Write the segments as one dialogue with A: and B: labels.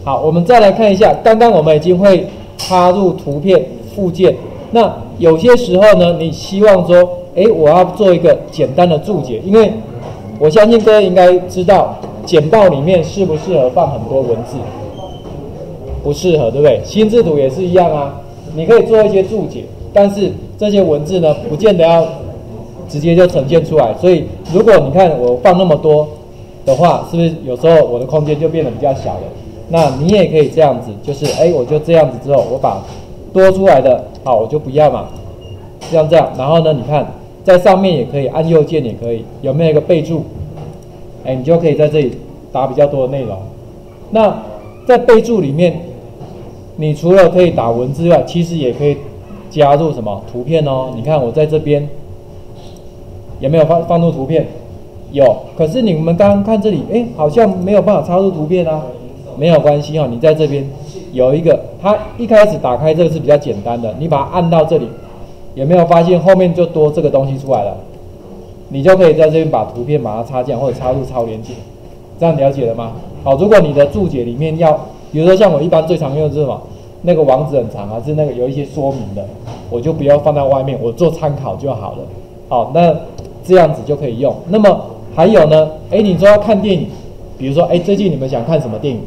A: 好，我们再来看一下，刚刚我们已经会插入图片附件。那有些时候呢，你希望说，我要做一个简单的注解，因为我相信各位应该知道，简报里面适不适合放很多文字？不适合，对不对？心智图也是一样啊，你可以做一些注解，但是这些文字呢，不见得要直接就呈现出来。所以，如果你看我放那么多的话，是不是有时候我的空间就变得比较小了？那你也可以这样子，就是我就这样子之后，我把多出来的，好，我就不要嘛，像这样。然后呢，你看在上面也可以，按右键也可以，有没有一个备注？你就可以在这里打比较多的内容。那在备注里面，你除了可以打文字外，其实也可以加入什么图片哦。你看我在这边有没有放入图片？有。可是你们刚刚看这里，好像没有办法插入图片啊。没有关系哦，你在这边有一个，它一开始打开这个是比较简单的，你把它按到这里，有没有发现后面就多这个东西出来了？你就可以在这边把图片把它插进来，或者插入超连结，这样了解了吗？好，如果你的注解里面要，比如说像我一般最常用的是什么？那个网址很长啊，是那个有一些说明的，我就不要放在外面，我做参考就好了。好，那这样子就可以用。那么还有呢？你说要看电影，比如说最近你们想看什么电影？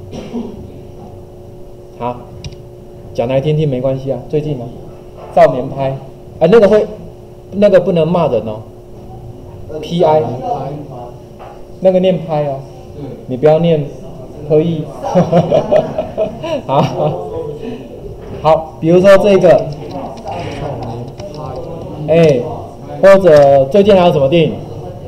A: 好，讲来听听没关系啊。最近呢，少年派，那个不能骂人哦。PI， 那个念拍哦，你不要念刻意。好，比如说这个，或者最近还有什么电影？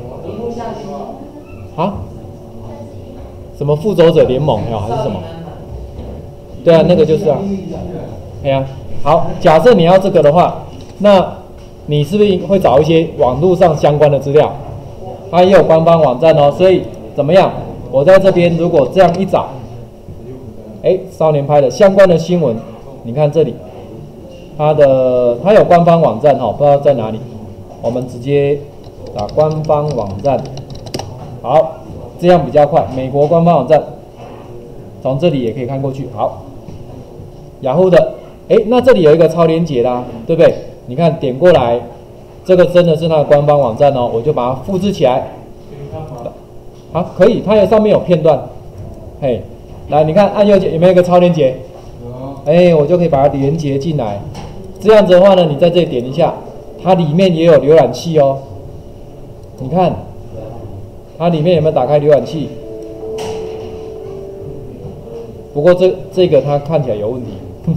A: 什么复仇者联盟还是什么？对啊，那个就是啊。好，假设你要这个的话，那你是不是会找一些网络上相关的资料？它也有官方网站哦，所以怎么样？我在这边如果这样一找，少年派的相关的新闻，你看这里，它有官方网站不知道在哪里，我们直接打官方网站，好，这样比较快。美国官方网站，从这里也可以看过去。好，雅虎的，那这里有一个超连结啦，对不对？你看点过来，这个真的是它的官方网站哦，我就把它复制起来。好，可以，它上面有片段。来，你看按右键有没有一个超连结？我就可以把它连接进来。这样子的话呢，你在这里点一下，它里面也有浏览器哦。你看，它里面有没有打开浏览器？不过这个它看起来有问题。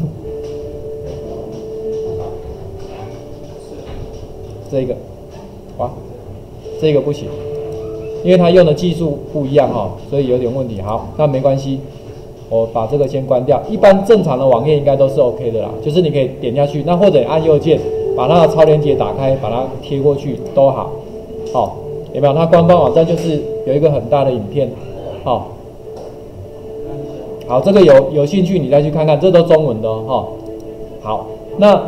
A: 这个，这个不行，因为它用的技术不一样所以有点问题。好，那没关系，我把这个先关掉。一般正常的网页应该都是 OK 的啦，就是你可以点下去，那或者按右键把那个超连结打开，把它贴过去都好。有没有？它官方网站就是有一个很大的影片。好，这个有兴趣你再去看看，这都中文的哦。好，那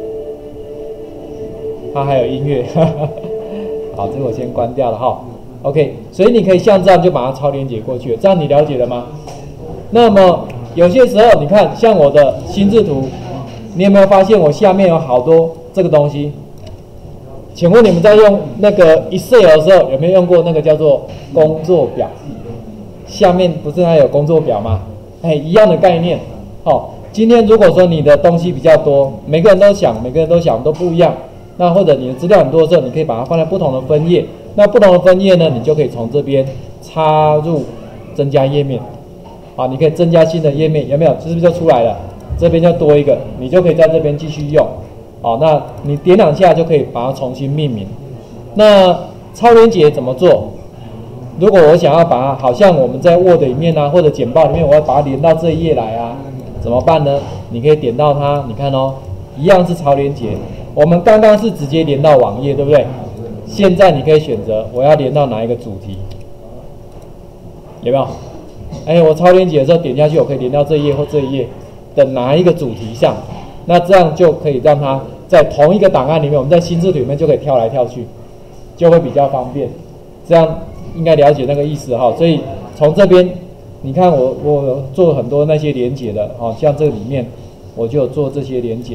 A: 它还有音乐。好，这个我先关掉了OK， 所以你可以像这样就把它超连结过去了，这样你了解了吗？那么有些时候你看，像我的心智图，你有没有发现我下面有好多这个东西？请问你们在用那个 Excel 的时候有没有用过那个叫做工作表？下面不是还有工作表吗？一样的概念。今天如果说你的东西比较多，每个人都想都不一样，那或者你的资料很多的时候，你可以把它放在不同的分页。那不同的分页呢，你就可以从这边插入增加页面。你可以增加新的页面，有没有？是不是就出来了？这边就多一个，你就可以在这边继续用。那你点两下就可以把它重新命名。那超连结怎么做？如果我想要把它，好像我们在 Word 里面或者简报里面，我要把它连到这一页来怎么办呢？你可以点到它，你看一样是超连结。我们刚刚是直接连到网页，对不对？现在你可以选择我要连到哪一个主题，有没有？我超连结的时候点下去，我可以连到这一页或这一页的哪一个主题上。那这样就可以让它在同一个档案里面，我们在心智图里面就可以跳来跳去，就会比较方便。这样应该了解那个意思所以从这边你看我做很多那些连结的，哦，像这里面我就有做这些连结。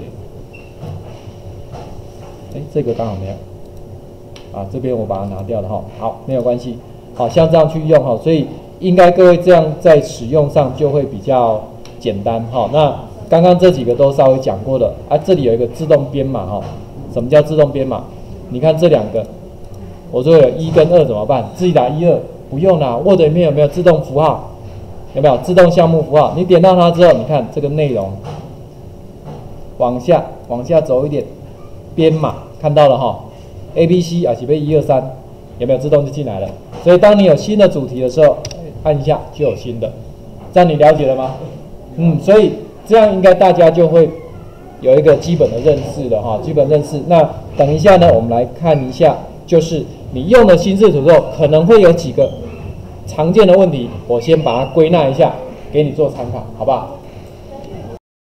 A: 这个刚好没有，啊，这边我把它拿掉了哈，好，没有关系，好像这样去用哈，所以应该各位这样在使用上就会比较简单哈。那刚刚这几个都稍微讲过了啊，这里有一个自动编码哈，什么叫自动编码？你看这两个，我说有1跟2怎么办？自己打1、2，不用啦 ，Word 里面有没有自动符号？有没有自动项目符号？你点到它之后，你看这个内容，往下走一点。编码看到了哈 ，ABC 啊，起背1、2、3，有没有自动就进来了？所以当你有新的主题的时候，按一下就有新的，这样你了解了吗？所以这样应该大家就会有一个基本的认识了哈，基本认识。那等一下呢，我们来看一下，就是你用了新视图之后，可能会有几个常见的问题，我先把它归纳一下，给你做参考，好不好？